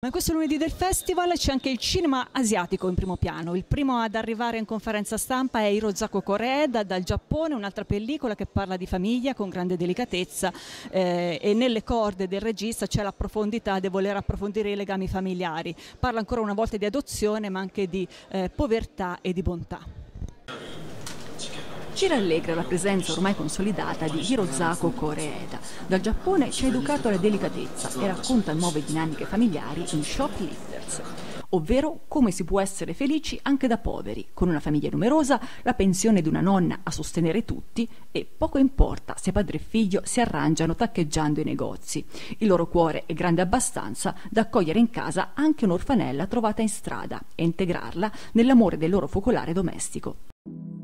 Ma in questo lunedì del festival c'è anche il cinema asiatico in primo piano. Il primo ad arrivare in conferenza stampa è Hirozako Koreeda dal Giappone, un'altra pellicola che parla di famiglia con grande delicatezza e nelle corde del regista c'è la profondità di voler approfondire i legami familiari. Parla ancora una volta di adozione ma anche di povertà e di bontà. Ci rallegra la presenza ormai consolidata di Hirozako Koreeda. Dal Giappone ci ha educato alla delicatezza e racconta nuove dinamiche familiari in Shoplifters, ovvero come si può essere felici anche da poveri, con una famiglia numerosa, la pensione di una nonna a sostenere tutti e poco importa se padre e figlio si arrangiano taccheggiando i negozi. Il loro cuore è grande abbastanza da accogliere in casa anche un'orfanella trovata in strada e integrarla nell'amore del loro focolare domestico.